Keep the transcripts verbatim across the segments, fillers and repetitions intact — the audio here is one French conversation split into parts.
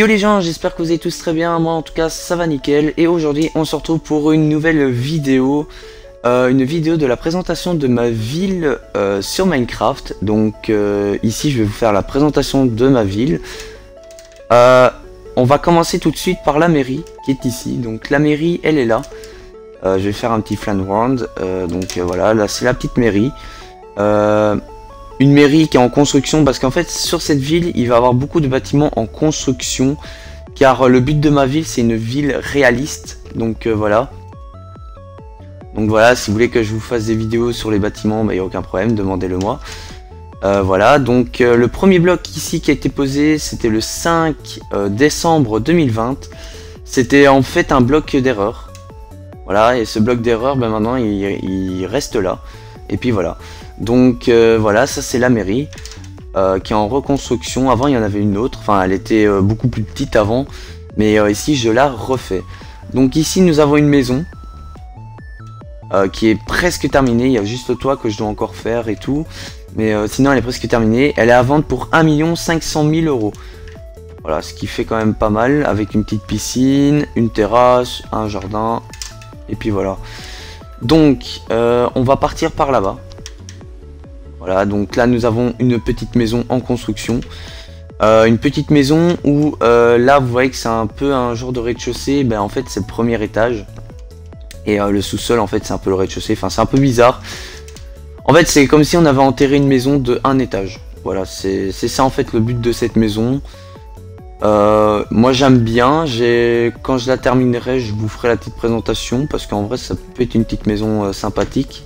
Yo les gens, j'espère que vous allez tous très bien, moi en tout cas ça va nickel. Et aujourd'hui on se retrouve pour une nouvelle vidéo, euh, une vidéo de la présentation de ma ville euh, sur Minecraft. Donc euh, ici je vais vous faire la présentation de ma ville. euh, On va commencer tout de suite par la mairie qui est ici. Donc la mairie elle est là. euh, Je vais faire un petit flan round, euh, donc euh, voilà, là c'est la petite mairie. euh, Une mairie qui est en construction, parce qu'en fait sur cette ville il va y avoir beaucoup de bâtiments en construction, car le but de ma ville c'est une ville réaliste. Donc euh, voilà. Donc voilà, si vous voulez que je vous fasse des vidéos sur les bâtiments, il bah, n'y a aucun problème, demandez-le moi. Euh, voilà, donc euh, le premier bloc ici qui a été posé, c'était le cinq décembre deux mille vingt. C'était en fait un bloc d'erreur. Voilà, et ce bloc d'erreur, ben maintenant il, il reste là. Et puis voilà. Donc euh, voilà, ça c'est la mairie euh, qui est en reconstruction. Avant il y en avait une autre, enfin elle était euh, beaucoup plus petite avant, mais euh, ici je la refais. Donc ici nous avons une maison euh, qui est presque terminée. Il y a juste le toit que je dois encore faire et tout, mais euh, sinon elle est presque terminée. Elle est à vendre pour un million cinq cent mille euros. Voilà, ce qui fait quand même pas mal, avec une petite piscine, une terrasse, un jardin, et puis voilà. Donc euh, on va partir par là-bas. Voilà, donc là nous avons une petite maison en construction. Euh, une petite maison où euh, là vous voyez que c'est un peu un genre de rez-de-chaussée. Ben en fait c'est le premier étage. Et euh, le sous-sol en fait c'est un peu le rez-de-chaussée. Enfin c'est un peu bizarre. En fait c'est comme si on avait enterré une maison de un étage. Voilà, c'est ça en fait le but de cette maison. Euh, moi j'aime bien. Quand je la terminerai je vous ferai la petite présentation. Parce qu'en vrai ça peut être une petite maison euh, sympathique.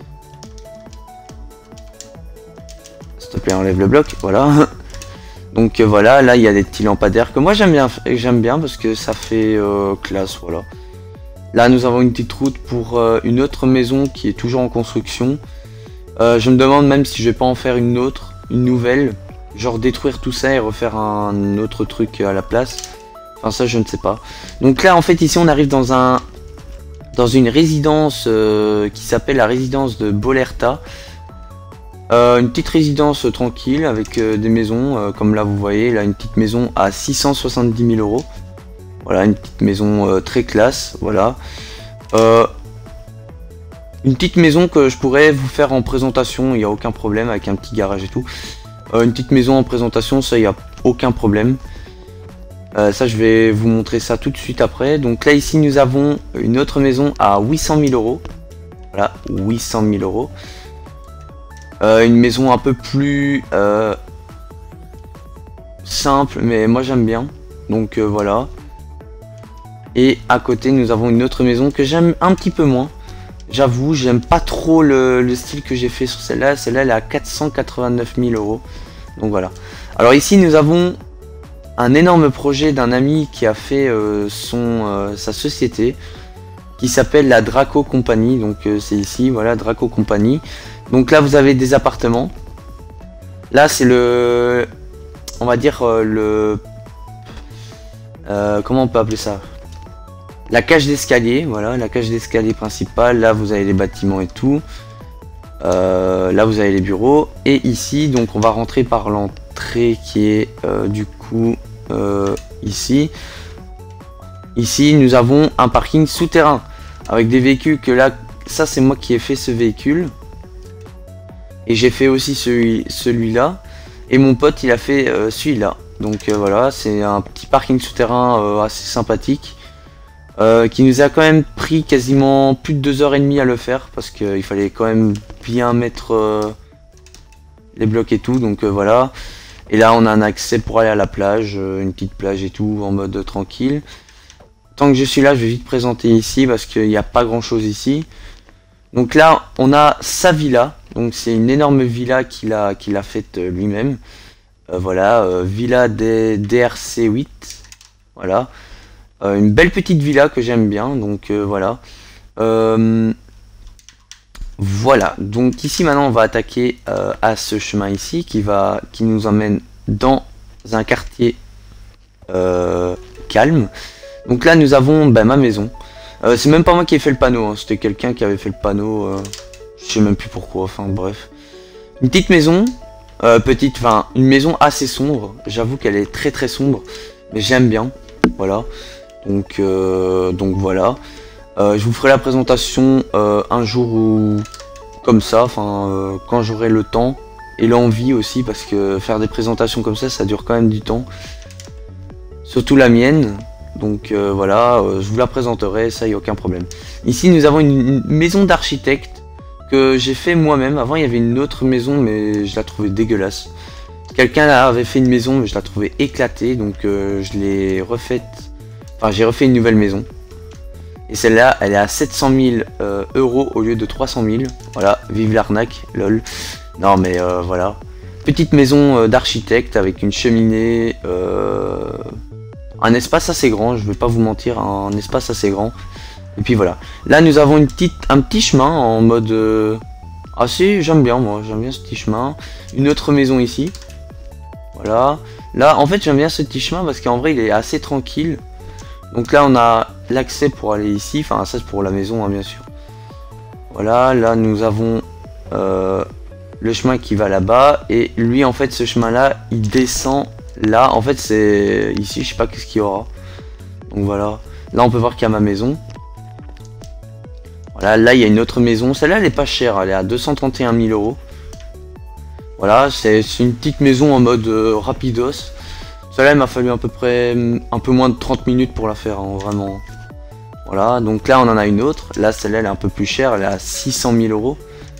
S'il te plaît, enlève le bloc, voilà. Donc euh, voilà, là il y a des petits lampadaires que moi j'aime bien, j'aime bien parce que ça fait euh, classe, voilà. Là nous avons une petite route pour euh, une autre maison qui est toujours en construction. Euh, je me demande même si je vais pas en faire une autre, une nouvelle, genre détruire tout ça et refaire un autre truc à la place. Enfin ça je ne sais pas. Donc là en fait ici on arrive dans un dans une résidence euh, qui s'appelle la résidence de Bolerta. Euh, une petite résidence euh, tranquille avec euh, des maisons, euh, comme là vous voyez, là une petite maison à six cent soixante-dix mille euros. Voilà, une petite maison euh, très classe, voilà. Euh, une petite maison que je pourrais vous faire en présentation, il n'y a aucun problème, avec un petit garage et tout. Euh, une petite maison en présentation, ça il n'y a aucun problème. Euh, ça je vais vous montrer ça tout de suite après. Donc là ici nous avons une autre maison à huit cent mille euros. Voilà, huit cent mille euros. Euh, une maison un peu plus euh, simple, mais moi j'aime bien. Donc euh, voilà. Et à côté nous avons une autre maison que j'aime un petit peu moins. J'avoue, j'aime pas trop le, le style que j'ai fait sur celle-là. Celle-là elle est à quatre cent quatre-vingt-neuf mille euros. Donc voilà. Alors ici nous avons un énorme projet d'un ami qui a fait euh, son euh, sa société, qui s'appelle la Draco Company. Donc euh, c'est ici, voilà, Draco Company. Donc là vous avez des appartements. Là c'est le, on va dire euh, le, euh, comment on peut appeler ça, la cage d'escalier. Voilà, la cage d'escalier principale. Là vous avez les bâtiments et tout. Euh, là vous avez les bureaux. Et ici donc on va rentrer par l'entrée qui est euh, du coup euh, ici. Ici nous avons un parking souterrain avec des véhicules que là, ça c'est moi qui ai fait ce véhicule. Et j'ai fait aussi celui, celui-là. Et mon pote il a fait euh, celui-là. Donc euh, voilà, c'est un petit parking souterrain euh, assez sympathique. Euh, qui nous a quand même pris quasiment plus de deux heures et demie à le faire. Parce qu'il fallait quand même bien mettre euh, les blocs et tout. Donc euh, voilà. Et là on a un accès pour aller à la plage. Euh, une petite plage et tout en mode tranquille. Tant que je suis là je vais vite présenter ici. Parce qu'il n'y a pas grand chose ici. Donc là on a sa villa. Donc c'est une énorme villa qu'il a, qu'il a faite lui-même. Euh, voilà, euh, villa des D R C huit. Voilà. Euh, une belle petite villa que j'aime bien. Donc euh, voilà. Euh, voilà. Donc ici maintenant on va attaquer euh, à ce chemin ici qui, va, qui nous emmène dans un quartier euh, calme. Donc là nous avons ben, ma maison. Euh, c'est même pas moi qui ai fait le panneau. Hein. C'était quelqu'un qui avait fait le panneau. Euh... Je sais même plus pourquoi, enfin bref. Une petite maison, euh, petite, enfin une maison assez sombre. J'avoue qu'elle est très très sombre. mais j'aime bien. Voilà. Donc, euh, donc voilà. Euh, je vous ferai la présentation euh, un jour où, comme ça, enfin, euh, quand j'aurai le temps et l'envie aussi, parce que faire des présentations comme ça, ça dure quand même du temps. Surtout la mienne. Donc euh, voilà, euh, je vous la présenterai, ça y a aucun problème. Ici, nous avons une, une maison d'architecte que j'ai fait moi-même. Avant, il y avait une autre maison, mais je la trouvais dégueulasse. Quelqu'un avait fait une maison, mais je la trouvais éclatée, donc euh, je l'ai refaite. Enfin, j'ai refait une nouvelle maison. Et celle-là, elle est à sept cent mille euh, euros au lieu de trois cent mille. Voilà, vive l'arnaque, lol. Non, mais euh, voilà. Petite maison euh, d'architecte avec une cheminée. Euh, un espace assez grand, je vais pas vous mentir, un espace assez grand. Et puis voilà. Là, nous avons une petite, un petit chemin en mode... Euh, assez, j'aime bien, moi, j'aime bien ce petit chemin. Une autre maison ici. Voilà. Là, en fait, j'aime bien ce petit chemin parce qu'en vrai, il est assez tranquille. Donc là, on a l'accès pour aller ici. Enfin, ça, c'est pour la maison, hein, bien sûr. Voilà, là, nous avons euh, le chemin qui va là-bas. Et lui, en fait, ce chemin-là, il descend là. En fait, c'est ici, je sais pas qu'est-ce qu'il y aura. Donc voilà. Là, on peut voir qu'il y a ma maison. Voilà, là, il y a une autre maison. Celle-là, elle est pas chère. Elle est à deux cent trente et un mille euros. Voilà, c'est une petite maison en mode euh, rapidos. Celle-là, il m'a fallu à peu près un peu moins de trente minutes pour la faire, hein, vraiment. Voilà, donc là, on en a une autre. Là, celle-là, elle est un peu plus chère. Elle est à six cent mille euros.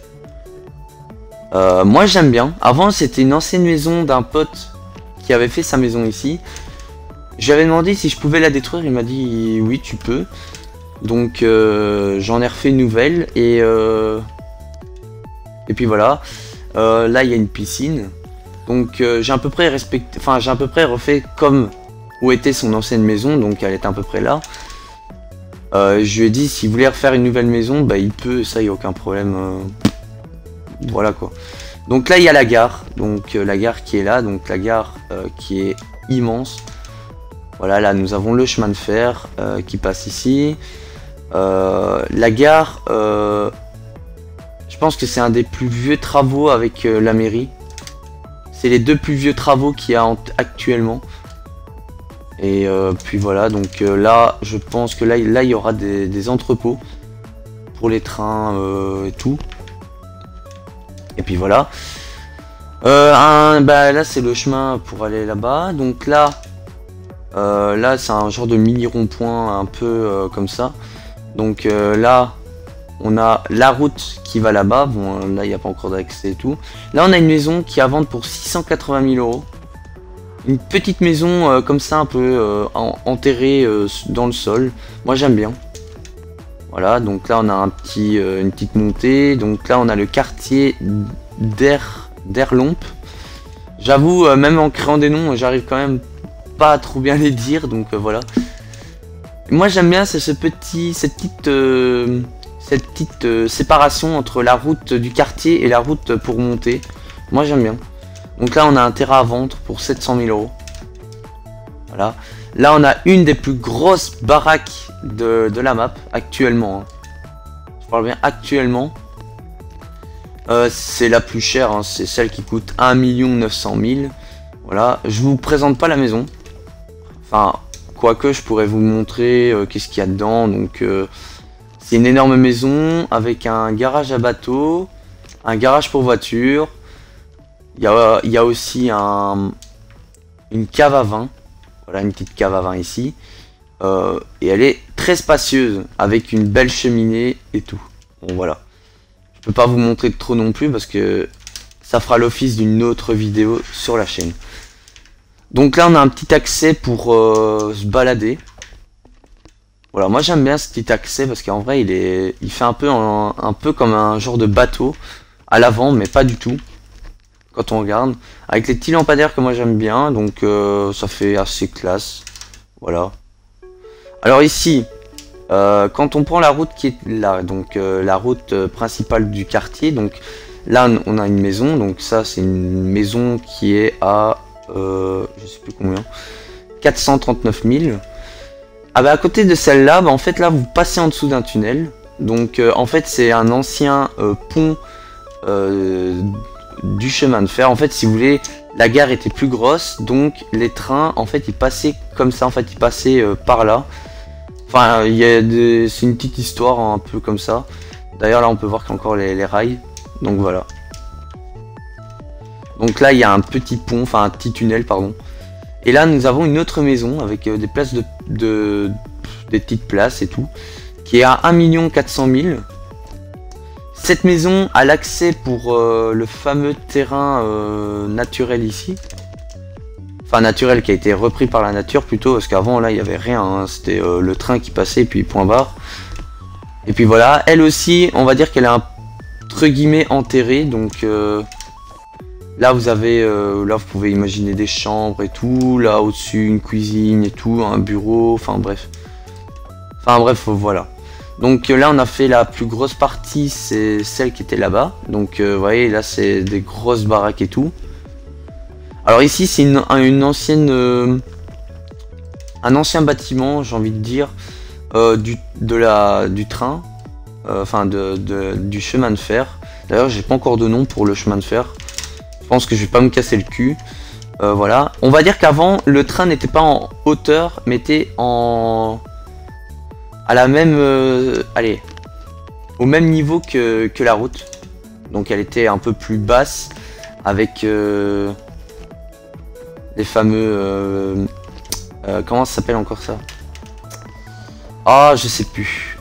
Euh, moi, j'aime bien. Avant, c'était une ancienne maison d'un pote qui avait fait sa maison ici. J'avais demandé si je pouvais la détruire. Il m'a dit oui, tu peux. Donc, euh, j'en ai refait une nouvelle. Et, euh, et puis voilà. Euh, là, il y a une piscine. Donc euh, j'ai à peu près respecté, enfin j'ai à peu près refait comme où était son ancienne maison, donc elle était à peu près là. Euh, je lui ai dit s'il voulait refaire une nouvelle maison, bah il peut, ça y a aucun problème. Euh... Voilà quoi. Donc là il y a la gare, donc euh, la gare qui est là, donc la gare euh, qui est immense. Voilà, là nous avons le chemin de fer euh, qui passe ici. Euh, la gare, euh, je pense que c'est un des plus vieux travaux avec euh, la mairie. C'est les deux plus vieux travaux qu'il y a actuellement. Et euh, puis voilà, donc euh, là, je pense que là, là il y aura des, des entrepôts pour les trains euh, et tout. Et puis voilà. Euh, un, bah, là, c'est le chemin pour aller là-bas. Donc là, euh, là, c'est un genre de mini rond-point un peu euh, comme ça. Donc euh, là, on a la route qui va là-bas. Bon, là, il n'y a pas encore d'accès et tout. Là, on a une maison qui est à vendre pour six cent quatre-vingt mille euros. Une petite maison euh, comme ça, un peu euh, en, enterrée euh, dans le sol. Moi, j'aime bien. Voilà, donc là, on a un petit, euh, une petite montée. Donc là, on a le quartier d'Erlomp. J'avoue, euh, même en créant des noms, j'arrive quand même pas à trop bien les dire. Donc euh, voilà. Moi, j'aime bien, c'est ce petit, cette petite... Euh, cette petite euh, séparation entre la route du quartier et la route pour monter. Moi j'aime bien. Donc là on a un terrain à vendre pour sept cent mille euros. Voilà. Là on a une des plus grosses baraques de, de la map actuellement. Hein. Je parle bien actuellement. Euh, c'est la plus chère, hein. C'est celle qui coûte un million neuf cent mille. Voilà. Je vous présente pas la maison. Enfin, quoique je pourrais vous montrer euh, qu'est-ce qu'il y a dedans. Donc... Euh, c'est une énorme maison avec un garage à bateau, un garage pour voiture. Il y a, il y a aussi un, une cave à vin. Voilà, une petite cave à vin ici. Euh, et elle est très spacieuse avec une belle cheminée et tout. Bon voilà. Je peux pas vous montrer de trop non plus parce que ça fera l'office d'une autre vidéo sur la chaîne. Donc là on a un petit accès pour euh, se balader. Voilà, moi j'aime bien ce petit accès parce qu'en vrai il est, il fait un peu, un, un peu comme un genre de bateau à l'avant, mais pas du tout. Quand on regarde, avec les petits lampadaires que moi j'aime bien, donc euh, ça fait assez classe. Voilà. Alors ici, euh, quand on prend la route qui est là, donc euh, la route principale du quartier, donc là on a une maison, donc ça c'est une maison qui est à, euh, je sais plus combien, quatre cent trente-neuf mille. Ah bah à côté de celle-là, bah en fait là vous passez en dessous d'un tunnel. Donc euh, en fait c'est un ancien euh, pont euh, du chemin de fer. En fait, si vous voulez, la gare était plus grosse, donc les trains, en fait, ils passaient comme ça. En fait, ils passaient euh, par là. Enfin, il y a des... c'est une petite histoire hein, un peu comme ça. D'ailleurs, là, on peut voir qu'il y a encore les, les rails. Donc voilà. Donc là, il y a un petit pont, enfin un petit tunnel, pardon. Et là, nous avons une autre maison avec euh, des places de, de, des petites places et tout, qui est à un million quatre cent mille. Cette maison a l'accès pour euh, le fameux terrain euh, naturel ici. Enfin naturel qui a été repris par la nature plutôt, parce qu'avant là il n'y avait rien, hein. C'était euh, le train qui passait et puis point barre. Et puis voilà, elle aussi on va dire qu'elle est entre guillemets enterrée, donc euh, là vous avez, euh, là vous pouvez imaginer des chambres et tout, là au-dessus une cuisine et tout, un bureau, enfin bref. Enfin bref, voilà. Donc là on a fait la plus grosse partie, c'est celle qui était là-bas. Donc euh, vous voyez là c'est des grosses baraques et tout. Alors ici c'est une, une ancienne, euh, un ancien bâtiment, j'ai envie de dire, euh, du, de la, du train, euh, enfin de, de, du chemin de fer. D'ailleurs j'ai pas encore de nom pour le chemin de fer. Je pense que je vais pas me casser le cul. Euh, voilà. On va dire qu'avant le train n'était pas en hauteur, mais était en... à la même, euh, allez, au même niveau que, que la route. Donc elle était un peu plus basse avec euh, les fameux, euh, euh, comment ça s'appelle encore ça? Ah, je sais plus.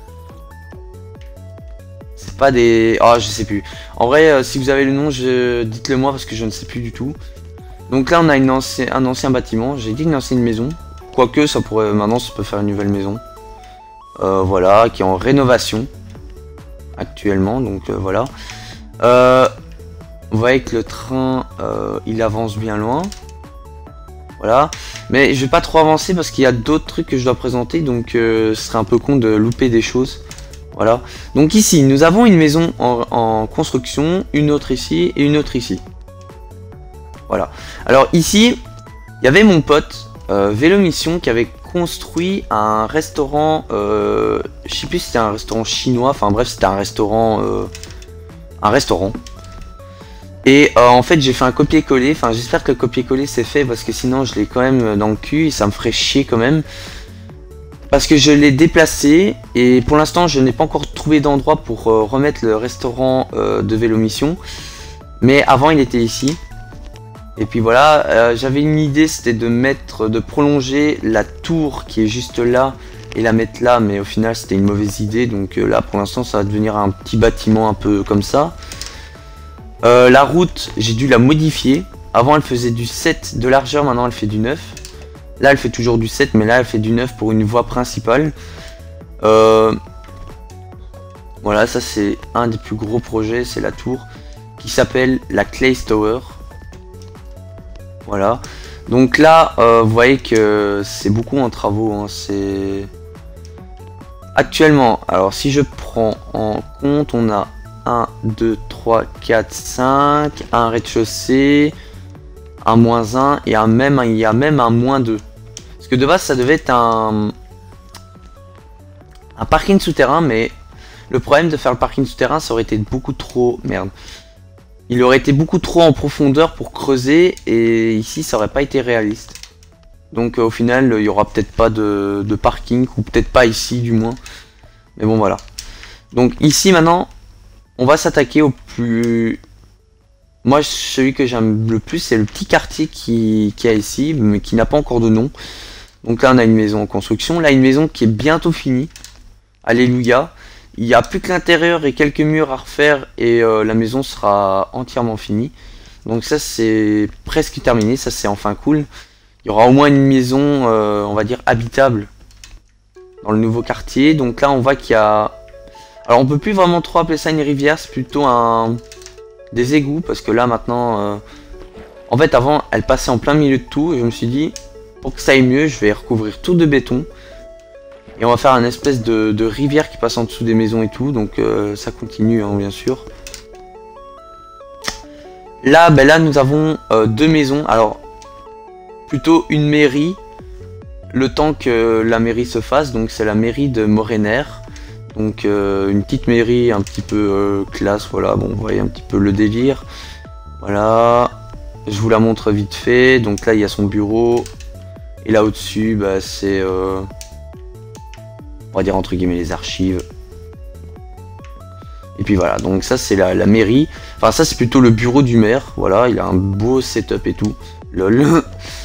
C'est pas des, ah, je sais plus. En vrai, euh, si vous avez le nom, je... dites-le moi parce que je ne sais plus du tout. Donc là, on a une ancien... un ancien bâtiment. J'ai dit une ancienne maison. Quoique, ça pourrait, maintenant, ça peut faire une nouvelle maison. Euh, voilà, qui est en rénovation actuellement, donc euh, voilà. Euh, vous voyez que le train, euh, il avance bien loin. Voilà, mais je vais pas trop avancer parce qu'il y a d'autres trucs que je dois présenter, donc euh, ce serait un peu con de louper des choses. Voilà, donc ici, nous avons une maison en, en construction, une autre ici et une autre ici. Voilà, alors ici, il y avait mon pote, euh, Vélo Mission, qui avait construit un restaurant, euh, je sais plus si c'était un restaurant chinois, enfin bref c'était un restaurant, euh, un restaurant. Et euh, en fait j'ai fait un copier-coller, enfin j'espère que le copier-coller c'est fait parce que sinon je l'ai quand même dans le cul et ça me ferait chier quand même. Parce que je l'ai déplacé et pour l'instant je n'ai pas encore trouvé d'endroit pour euh, remettre le restaurant euh, de Vélo Mission. Mais avant il était ici. Et puis voilà, euh, j'avais une idée, c'était de mettre, de prolonger la tour qui est juste là et la mettre là, mais au final c'était une mauvaise idée, donc euh, là pour l'instant ça va devenir un petit bâtiment un peu comme ça. Euh, la route, j'ai dû la modifier. Avant elle faisait du sept de largeur, maintenant elle fait du neuf. Là elle fait toujours du sept, mais là elle fait du neuf pour une voie principale. Euh, voilà, ça c'est un des plus gros projets, c'est la tour qui s'appelle la Clay Tower. Voilà, donc là euh, vous voyez que c'est beaucoup en travaux, hein. C'est actuellement, alors si je prends en compte, on a un, deux, trois, quatre, cinq, un rez-de-chaussée, un moins un et un même, il y a même un moins deux. Parce que de base ça devait être un, un parking souterrain, mais le problème de faire le parking souterrain, ça aurait été beaucoup trop, merde. Il aurait été beaucoup trop en profondeur pour creuser et ici ça aurait pas été réaliste. Donc euh, au final il y aura peut-être pas de, de parking ou peut-être pas ici du moins. Mais bon voilà. Donc ici maintenant on va s'attaquer au plus... Moi celui que j'aime le plus c'est le petit quartier qui, qui a ici mais qui n'a pas encore de nom. Donc là on a une maison en construction. Là une maison qui est bientôt finie. Alléluia. Il n'y a plus que l'intérieur et quelques murs à refaire et euh, la maison sera entièrement finie. Donc ça c'est presque terminé, ça c'est enfin cool. Il y aura au moins une maison, euh, on va dire, habitable dans le nouveau quartier. Donc là on voit qu'il y a... Alors on peut plus vraiment trop appeler ça une rivière, c'est plutôt un... des égouts. Parce que là maintenant... Euh... En fait avant elle passait en plein milieu de tout et je me suis dit, pour que ça aille mieux, je vais recouvrir tout de béton. Et on va faire une espèce de, de rivière qui passe en dessous des maisons et tout. Donc euh, ça continue hein, bien sûr. Là, ben là nous avons euh, deux maisons. Alors plutôt une mairie. Le temps que la mairie se fasse. Donc c'est la mairie de Morener. Donc euh, une petite mairie un petit peu euh, classe. Voilà, bon vous voyez un petit peu le délire. Voilà. Je vous la montre vite fait. Donc là, il y a son bureau. Et là au-dessus, bah, c'est... Euh, on va dire entre guillemets les archives. Et puis voilà, donc ça c'est la, la mairie. Enfin ça c'est plutôt le bureau du maire. Voilà, il a un beau setup et tout. Lol.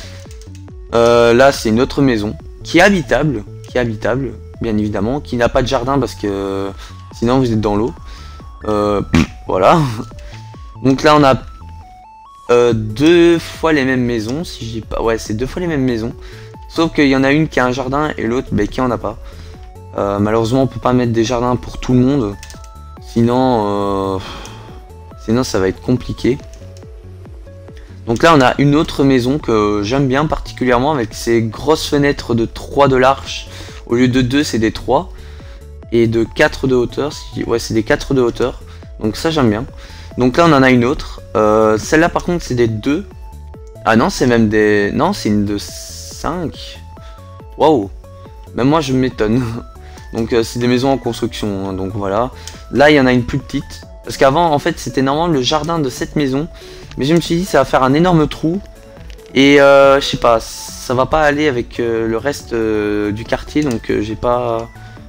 Euh, là c'est une autre maison qui est habitable. Qui est habitable, bien évidemment. Qui n'a pas de jardin parce que sinon vous êtes dans l'eau. Euh, voilà. Donc là on a euh, deux fois les mêmes maisons. Si je dis pas. Ouais, c'est deux fois les mêmes maisons. Sauf qu'il y en a une qui a un jardin et l'autre bah, qui en a pas. Euh, malheureusement on peut pas mettre des jardins pour tout le monde. Sinon, euh, sinon ça va être compliqué. Donc là on a une autre maison que j'aime bien particulièrement avec ces grosses fenêtres de trois de large. Au lieu de deux c'est des trois. Et de quatre de hauteur. Ouais c'est des quatre de hauteur. Donc ça j'aime bien. Donc là on en a une autre. Euh, Celle-là par contre c'est des deux. Ah non c'est même des... Non c'est une de cinq. Waouh. Même moi je m'étonne. Donc euh, c'est des maisons en construction, hein, donc voilà. Là il y en a une plus petite. Parce qu'avant en fait c'était normalement le jardin de cette maison. Mais je me suis dit ça va faire un énorme trou. Et euh, je sais pas, ça va pas aller avec euh, le reste euh, du quartier. Donc euh, j'ai pas...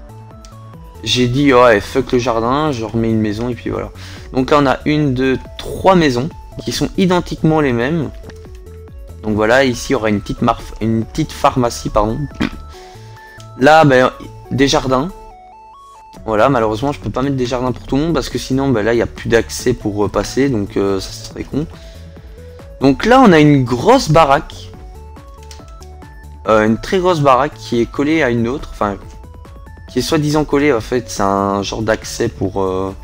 J'ai dit ouais fuck le jardin, je remets une maison et puis voilà. Donc là on a une, deux, trois maisons qui sont identiquement les mêmes. Donc voilà, ici il y aura une petite, une petite pharmacie pardon. Là ben... des jardins. Voilà, malheureusement je peux pas mettre des jardins pour tout le monde parce que sinon bah, là il n'y a plus d'accès pour euh, passer, donc euh, ça serait con. Donc là on a une grosse baraque. Euh, une très grosse baraque qui est collée à une autre, enfin qui est soi-disant collée en fait, c'est un genre d'accès pour... Euh,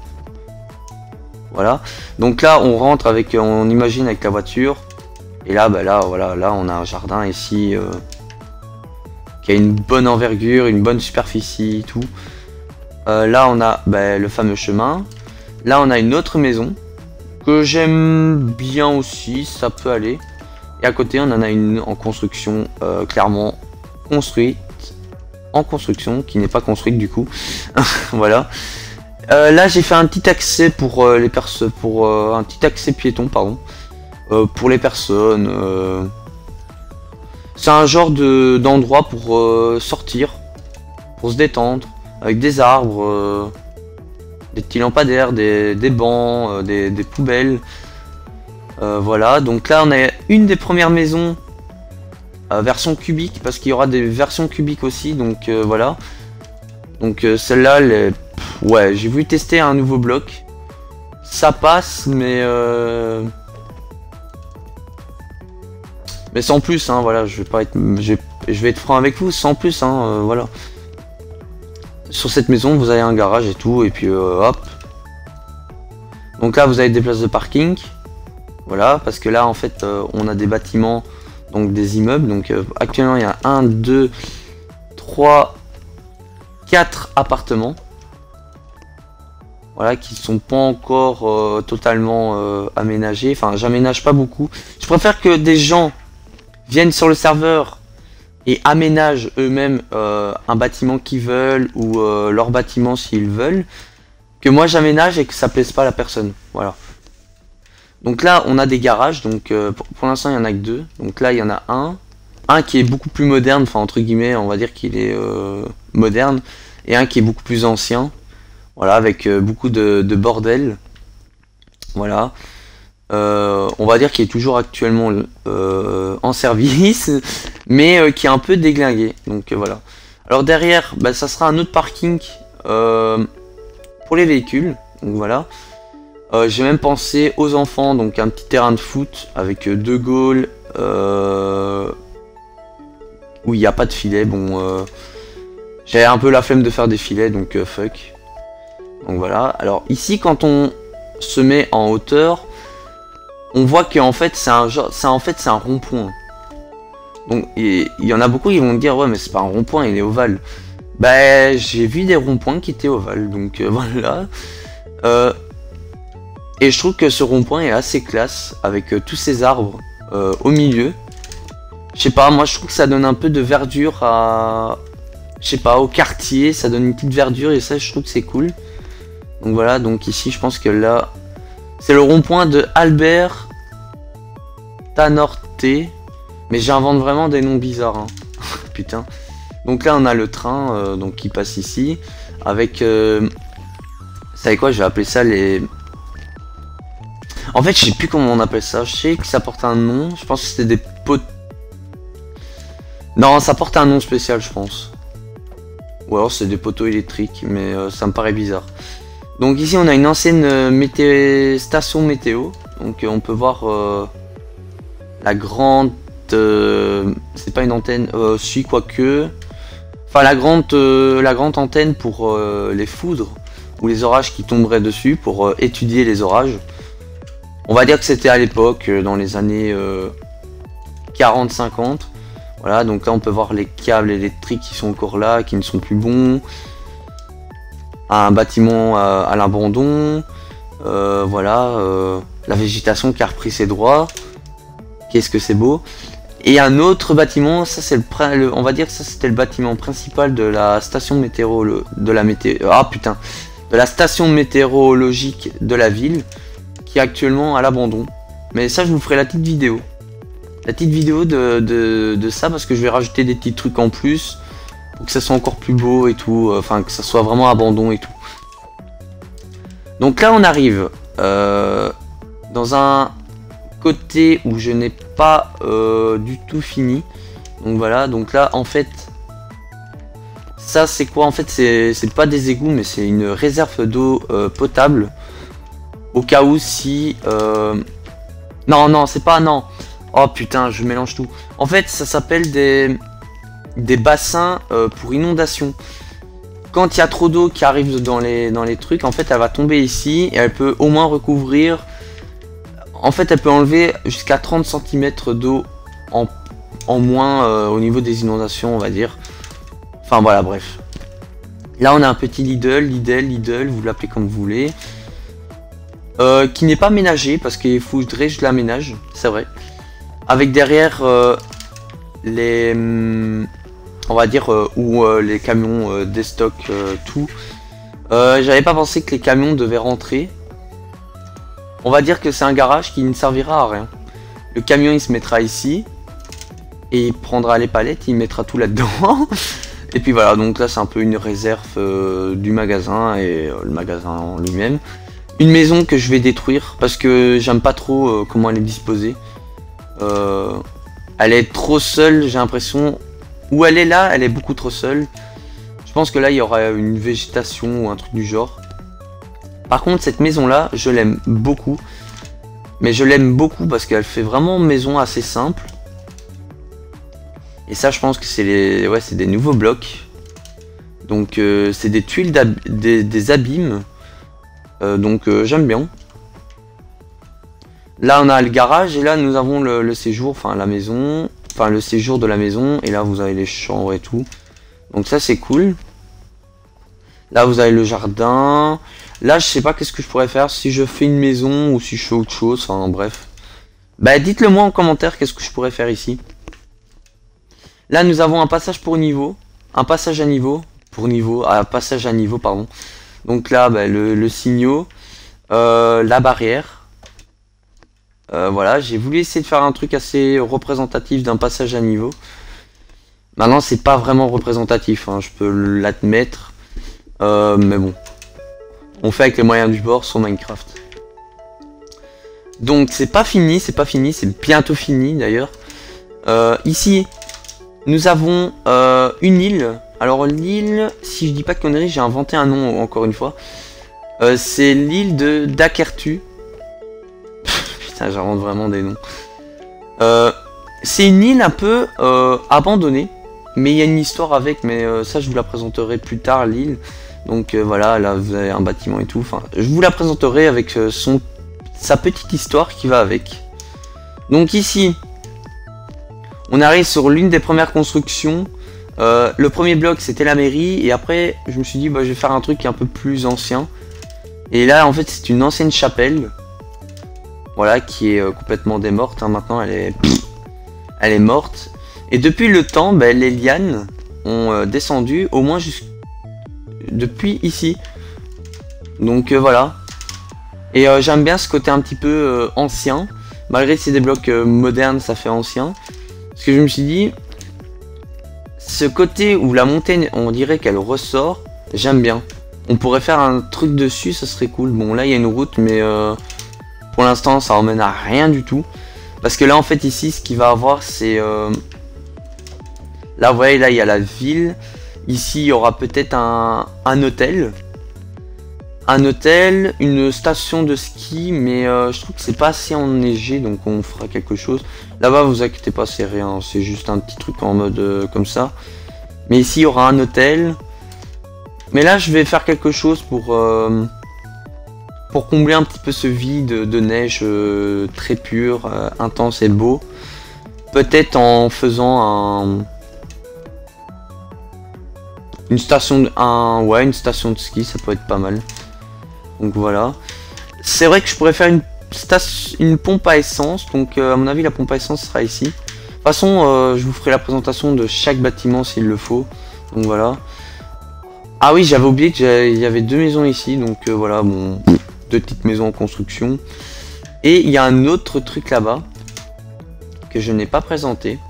voilà. Donc là on rentre avec, on imagine avec la voiture. Et là bah là voilà, là on a un jardin ici. Euh, qui a une bonne envergure, une bonne superficie, tout. Euh, là on a bah, le fameux chemin. Là on a une autre maison que j'aime bien aussi, ça peut aller. Et à côté on en a une en construction, euh, clairement construite, en construction, qui n'est pas construite du coup. Voilà. Euh, là j'ai fait un petit accès pour euh, les personnes, pour euh, un petit accès piéton, pardon, euh, pour les personnes. Euh, C'est un genre de d'endroit pour euh, sortir, pour se détendre, avec des arbres, euh, des petits lampadaires, des, des bancs, euh, des, des poubelles. Euh, voilà, donc là on a une des premières maisons euh, version cubique, parce qu'il y aura des versions cubiques aussi, donc euh, voilà. Donc euh, celle-là, les... ouais, j'ai voulu tester un nouveau bloc. Ça passe, mais... Euh... Mais sans plus, hein, voilà, je vais pas être, je vais, je vais être franc avec vous, sans plus, hein, euh, voilà. Sur cette maison, vous avez un garage et tout, et puis euh, hop. Donc là, vous avez des places de parking, voilà, parce que là, en fait, euh, on a des bâtiments, donc des immeubles. Donc euh, actuellement, il y a un, deux, trois, quatre appartements, voilà, qui sont pas encore euh, totalement euh, aménagés. Enfin, j'aménage pas beaucoup. Je préfère que des gens viennent sur le serveur et aménagent eux-mêmes euh, un bâtiment qu'ils veulent ou euh, leur bâtiment s'ils veulent, que moi j'aménage et que ça plaise pas à la personne. Voilà. Donc là on a des garages, donc euh, pour, pour l'instant il y en a que deux. Donc là il y en a un, un qui est beaucoup plus moderne, enfin entre guillemets on va dire qu'il est euh, moderne, et un qui est beaucoup plus ancien. Voilà, avec euh, beaucoup de, de bordel. Voilà. Euh, on va dire qu'il est toujours actuellement euh, en service, mais euh, qui est un peu déglingué. Donc euh, voilà. Alors derrière, bah, ça sera un autre parking euh, pour les véhicules. Donc voilà. Euh, J'ai même pensé aux enfants, donc un petit terrain de foot avec euh, deux goals euh, où il n'y a pas de filet. Bon, euh, j'avais un peu la flemme de faire des filets, donc euh, fuck. Donc voilà. Alors ici, quand on se met en hauteur, on voit qu'en fait c'est un genre, c'est en fait c'est un rond-point. Donc il y en a beaucoup qui vont me dire ouais mais c'est pas un rond-point, il est ovale. Bah j'ai vu des ronds-points qui étaient ovales, donc euh, voilà. Euh, et je trouve que ce rond-point est assez classe avec euh, tous ces arbres euh, au milieu. Je sais pas, moi je trouve que ça donne un peu de verdure à, je sais pas, au quartier, ça donne une petite verdure et ça je trouve que c'est cool. Donc voilà, donc ici je pense que là c'est le rond-point de Albert Tanorte. Mais j'invente vraiment des noms bizarres. Hein. Putain. Donc là, on a le train euh, donc, qui passe ici. Avec... Euh... Vous savez quoi, je vais appeler ça les... En fait, je sais plus comment on appelle ça. Je sais que ça porte un nom. Je pense que c'était des potes. Non, ça porte un nom spécial, je pense. Ou alors c'est des poteaux électriques, mais euh, ça me paraît bizarre. Donc ici, on a une ancienne euh, mété... station météo. Donc euh, on peut voir euh, la grande... Euh, c'est pas une antenne, euh, si, quoique... Enfin, la grande, euh, la grande antenne pour euh, les foudres ou les orages qui tomberaient dessus pour euh, étudier les orages. On va dire que c'était à l'époque, euh, dans les années euh, quarante cinquante. Voilà, donc là on peut voir les câbles électriques qui sont encore là, qui ne sont plus bons. Un bâtiment à, à l'abandon. Euh, voilà, euh, la végétation qui a repris ses droits. Qu'est-ce que c'est beau. Et un autre bâtiment, ça c'est le, le, on va dire que ça c'était le bâtiment principal de la station météo, de la météo, ah putain, de la station météorologique de la ville, qui est actuellement à l'abandon. Mais ça je vous ferai la petite vidéo, la petite vidéo de, de, de ça, parce que je vais rajouter des petits trucs en plus pour que ça soit encore plus beau et tout, enfin que ça soit vraiment abandon et tout. Donc là on arrive euh, dans un côté où je n'ai pas euh, du tout fini. Donc voilà, donc là en fait ça c'est quoi en fait, c'est pas des égouts mais c'est une réserve d'eau euh, potable au cas où si euh... non non c'est pas, non, oh putain je mélange tout. En fait ça s'appelle des des bassins euh, pour inondation. Quand il y a trop d'eau qui arrive dans les dans les trucs, en fait elle va tomber ici et elle peut au moins recouvrir. En fait, elle peut enlever jusqu'à trente centimètres d'eau en, en moins euh, au niveau des inondations, on va dire. Enfin, voilà, bref. Là, on a un petit Lidl, Lidl, Lidl, vous l'appelez comme vous voulez. Euh, qui n'est pas ménagé, parce qu'il faudrait que je l'aménage, c'est vrai. Avec derrière euh, les... On va dire, euh, où euh, les camions euh, déstockent euh, tout. Euh, J'avais pas pensé que les camions devaient rentrer. On va dire que c'est un garage qui ne servira à rien. Le camion il se mettra ici. Et il prendra les palettes, il mettra tout là-dedans. Et puis voilà, donc là c'est un peu une réserve euh, du magasin et euh, le magasin en lui-même. Une maison que je vais détruire parce que j'aime pas trop euh, comment elle est disposée. Euh, elle est trop seule, j'ai l'impression. Où elle est là, elle est beaucoup trop seule. Je pense que là il y aura une végétation ou un truc du genre. Par contre, cette maison-là, je l'aime beaucoup. Mais je l'aime beaucoup parce qu'elle fait vraiment maison assez simple. Et ça, je pense que c'est les, ouais, c'est des nouveaux blocs. Donc, euh, c'est des tuiles, des, des abîmes. Euh, donc, euh, j'aime bien. Là, on a le garage et là, nous avons le, le séjour, enfin la maison. Enfin, le séjour de la maison. Et là, vous avez les chambres et tout. Donc, ça, c'est cool. Là, vous avez le jardin. Là, je sais pas qu'est-ce que je pourrais faire, si je fais une maison ou si je fais autre chose, enfin bref. Bah, dites-le moi en commentaire, qu'est-ce que je pourrais faire ici. Là, nous avons un passage pour niveau, un passage à niveau, pour niveau, un passage à niveau, pardon. Donc là, bah, le, le signaux, euh, la barrière. Euh, voilà, j'ai voulu essayer de faire un truc assez représentatif d'un passage à niveau. Maintenant, c'est pas vraiment représentatif, hein, je peux l'admettre, euh, mais bon. On fait avec les moyens du bord sur Minecraft. Donc c'est pas fini, c'est pas fini, c'est bientôt fini d'ailleurs. Euh, ici, nous avons euh, une île. Alors l'île, si je dis pas de conneries, j'ai inventé un nom encore une fois. Euh, c'est l'île de Dakertu. Putain, j'invente vraiment des noms. Euh, c'est une île un peu euh, abandonnée. Mais il y a une histoire avec, mais euh, ça je vous la présenterai plus tard, l'île. Donc euh, voilà, là vous avez un bâtiment et tout. Enfin, je vous la présenterai avec euh, son, sa petite histoire qui va avec. Donc ici, on arrive sur l'une des premières constructions. Euh, le premier bloc c'était la mairie et après je me suis dit bah, je vais faire un truc un peu plus ancien. Et là en fait c'est une ancienne chapelle. Voilà, qui est euh, complètement démorte. Hein. Maintenant elle est, elle est morte. Et depuis le temps, bah, les lianes ont euh, descendu au moins jusqu'à depuis ici. Donc euh, voilà. Et euh, j'aime bien ce côté un petit peu euh, ancien. Malgré que c'est des blocs euh, modernes, ça fait ancien. Parce que je me suis dit, ce côté où la montagne, on dirait qu'elle ressort, j'aime bien. On pourrait faire un truc dessus, ça serait cool. Bon, là, il y a une route, mais euh, pour l'instant, ça emmène à rien du tout. Parce que là, en fait, ici, ce qu'il va avoir, c'est... Euh... Là, vous voyez, là, il y a la ville. Ici, il y aura peut-être un, un hôtel. Un hôtel, une station de ski, mais euh, je trouve que c'est pas assez enneigé, donc on fera quelque chose. Là-bas, vous inquiétez pas, c'est rien, c'est juste un petit truc en mode euh, comme ça. Mais ici, il y aura un hôtel. Mais là, je vais faire quelque chose pour, euh, pour combler un petit peu ce vide de neige euh, très pur, euh, intense et beau. Peut-être en faisant un... Une station de... Un, ouais, une station de ski, ça peut être pas mal. Donc voilà. C'est vrai que je pourrais faire une, station, une pompe à essence. Donc euh, à mon avis la pompe à essence sera ici. De toute façon euh, je vous ferai la présentation de chaque bâtiment s'il le faut. Donc voilà. Ah oui, j'avais oublié qu'il y avait deux maisons ici. Donc euh, voilà, bon, deux petites maisons en construction. Et il y a un autre truc là-bas que je n'ai pas présenté.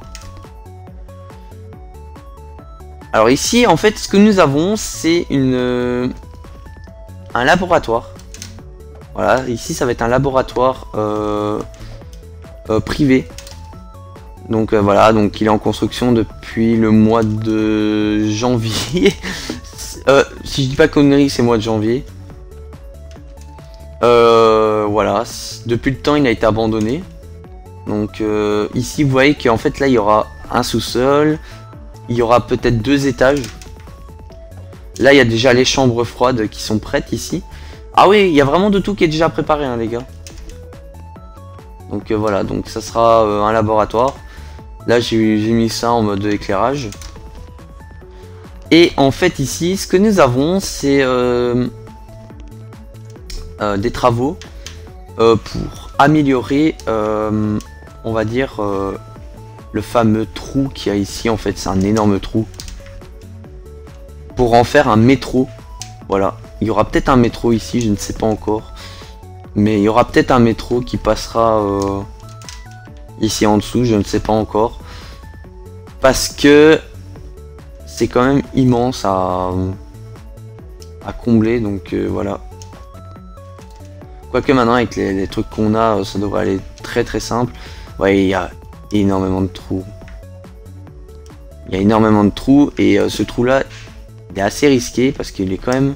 Alors ici en fait ce que nous avons c'est une... Euh, un laboratoire. Voilà, ici ça va être un laboratoire euh, euh, privé. Donc euh, voilà, donc il est en construction depuis le mois de janvier. euh, si je dis pas conneries, c'est mois de janvier. Euh, voilà, depuis le temps il a été abandonné. Donc euh, ici vous voyez qu'en fait là il y aura un sous-sol, il y aura peut-être deux étages. Là, il y a déjà les chambres froides qui sont prêtes ici. Ah oui, il y a vraiment de tout qui est déjà préparé, hein, les gars. Donc euh, voilà, donc ça sera euh, un laboratoire. Là, j'ai mis ça en mode éclairage. Et en fait, ici, ce que nous avons, c'est euh, euh, des travaux euh, pour améliorer, euh, on va dire, euh, le fameux trou qu'il y a ici. En fait, c'est un énorme trou. Pour en faire un métro. Voilà, il y aura peut-être un métro ici, je ne sais pas encore, mais il y aura peut-être un métro qui passera euh, ici en dessous, je ne sais pas encore, parce que c'est quand même immense à, à combler, donc euh, voilà. Quoique maintenant avec les, les trucs qu'on a, ça devrait aller très très simple. Ouais, il y a énormément de trous. Il y a énormément de trous et euh, ce trou là il est assez risqué parce qu'il est quand même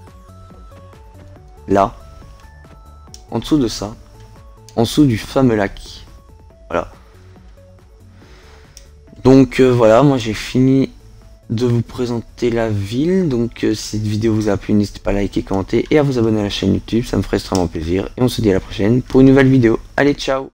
là, en dessous de ça, en dessous du fameux lac. Voilà. Donc euh, voilà, moi j'ai fini de vous présenter la ville. Donc euh, si cette vidéo vous a plu, n'hésitez pas à liker, commenter et à vous abonner à la chaîne YouTube, ça me ferait extrêmement plaisir. Et on se dit à la prochaine pour une nouvelle vidéo. Allez, ciao!